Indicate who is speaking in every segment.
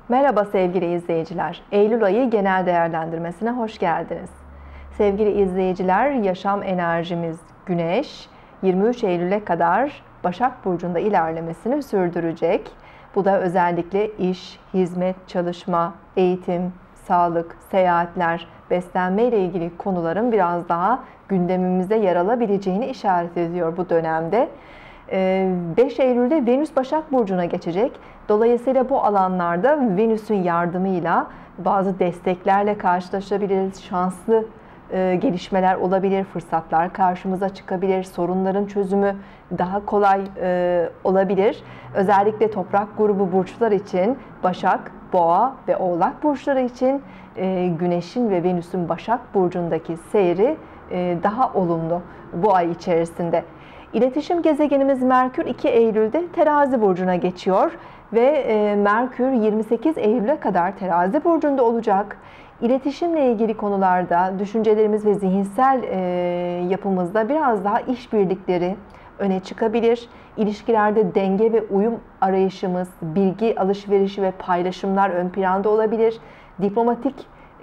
Speaker 1: Merhaba sevgili izleyiciler. Eylül ayı genel değerlendirmesine hoş geldiniz. Sevgili izleyiciler, yaşam enerjimiz Güneş 23 Eylül'e kadar Başak Burcu'nda ilerlemesini sürdürecek. Bu da özellikle iş, hizmet, çalışma, eğitim, sağlık, seyahatler, beslenme ile ilgili konuların biraz daha gündemimizde yer alabileceğini işaret ediyor bu dönemde. 5 Eylül'de Venüs Başak Burcu'na geçecek. Dolayısıyla bu alanlarda Venüs'ün yardımıyla bazı desteklerle karşılaşabiliriz. Şanslı gelişmeler olabilir, fırsatlar karşımıza çıkabilir, sorunların çözümü daha kolay olabilir. Özellikle toprak grubu burçlar için Başak, Boğa ve Oğlak burçları için Güneş'in ve Venüs'ün Başak Burcu'ndaki seyri daha olumlu bu ay içerisinde. İletişim gezegenimiz Merkür 2 Eylül'de Terazi Burcu'na geçiyor ve Merkür 28 Eylül'e kadar Terazi Burcu'nda olacak. İletişimle ilgili konularda düşüncelerimiz ve zihinsel yapımızda biraz daha işbirlikleri öne çıkabilir. İlişkilerde denge ve uyum arayışımız, bilgi alışverişi ve paylaşımlar ön planda olabilir. Diplomatik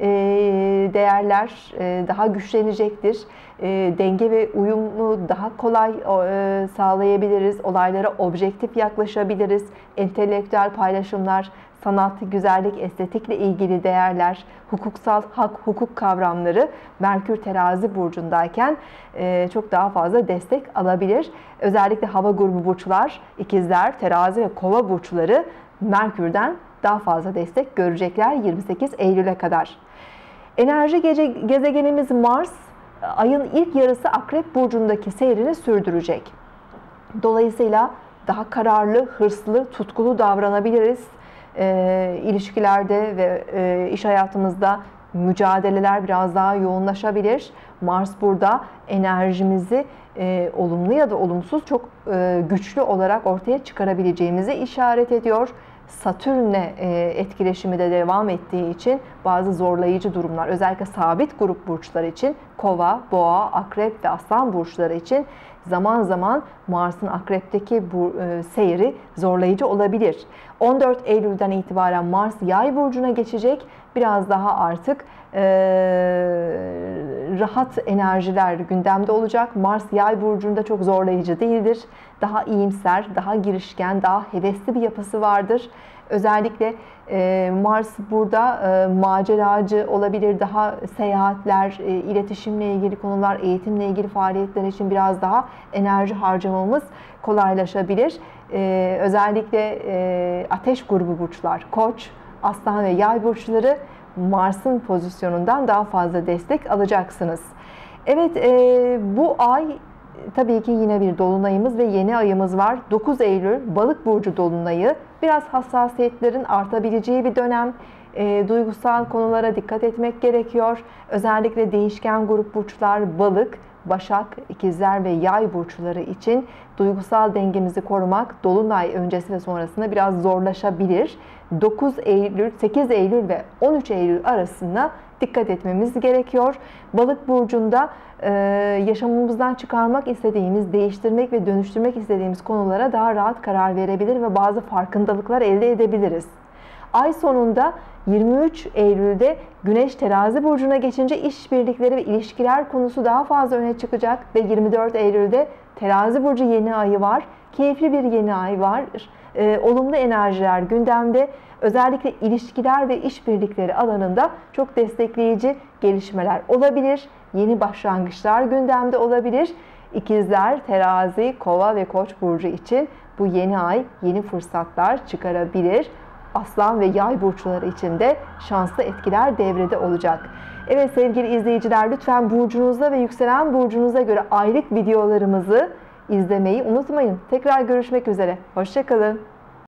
Speaker 1: değerler daha güçlenecektir. Denge ve uyumu daha kolay sağlayabiliriz. Olaylara objektif yaklaşabiliriz. Entelektüel paylaşımlar, sanat, güzellik, estetikle ilgili değerler, hukuksal hak, hukuk kavramları Merkür Terazi burcundayken çok daha fazla destek alabilir. Özellikle hava grubu burçlar, ikizler, terazi ve kova burçları Merkür'den daha fazla destek görecekler 28 Eylül'e kadar. Enerji gezegenimiz Mars, ayın ilk yarısı Akrep Burcu'ndaki seyrini sürdürecek. Dolayısıyla daha kararlı, hırslı, tutkulu davranabiliriz. İlişkilerde ve iş hayatımızda mücadeleler biraz daha yoğunlaşabilir. Mars burada enerjimizi olumlu ya da olumsuz çok güçlü olarak ortaya çıkarabileceğimizi işaret ediyor. Satürn'le etkileşimi de devam ettiği için bazı zorlayıcı durumlar, özellikle sabit grup burçları için Kova, Boğa, Akrep ve Aslan burçları için zaman zaman Mars'ın Akrep'teki bu seyri zorlayıcı olabilir. 14 Eylül'den itibaren Mars Yay burcuna geçecek. Biraz daha artık rahat enerjiler gündemde olacak. Mars Yay burcunda çok zorlayıcı değildir. Daha iyimser, daha girişken, daha hevesli bir yapısı vardır. Özellikle Mars burada maceracı olabilir. Daha seyahatler, iletişimle ilgili konular, eğitimle ilgili faaliyetler için biraz daha enerji harcamamız kolaylaşabilir. Özellikle ateş grubu burçlar, Koç, Aslan ve Yay burçları Mars'ın pozisyonundan daha fazla destek alacaksınız. Evet, bu ay tabii ki yine bir dolunayımız ve yeni ayımız var. 9 Eylül Balık burcu dolunayı. Biraz hassasiyetlerin artabileceği bir dönem. Duygusal konulara dikkat etmek gerekiyor. Özellikle değişken grup burçlar Balık, Başak, İkizler ve Yay burçları için duygusal dengemizi korumak dolunay öncesi ve sonrasında biraz zorlaşabilir. 9 Eylül, 8 Eylül ve 13 Eylül arasında dikkat etmemiz gerekiyor. Balık burcunda yaşamımızdan çıkarmak istediğimiz, değiştirmek ve dönüştürmek istediğimiz konulara daha rahat karar verebilir ve bazı farkındalıklar elde edebiliriz. Ay sonunda 23 Eylül'de Güneş Terazi burcuna geçince işbirlikleri ve ilişkiler konusu daha fazla öne çıkacak ve 24 Eylül'de Terazi burcu yeni ayı var. Keyifli bir yeni ay var. Olumlu enerjiler gündemde. Özellikle ilişkiler ve işbirlikleri alanında çok destekleyici gelişmeler olabilir. Yeni başlangıçlar gündemde olabilir. İkizler, Terazi, Kova ve Koç burcu için bu yeni ay yeni fırsatlar çıkarabilir. Aslan ve Yay burçları için de şanslı etkiler devrede olacak. Evet sevgili izleyiciler, lütfen burcunuza ve yükselen burcunuza göre aylık videolarımızı izlemeyi unutmayın. Tekrar görüşmek üzere. Hoşça kalın.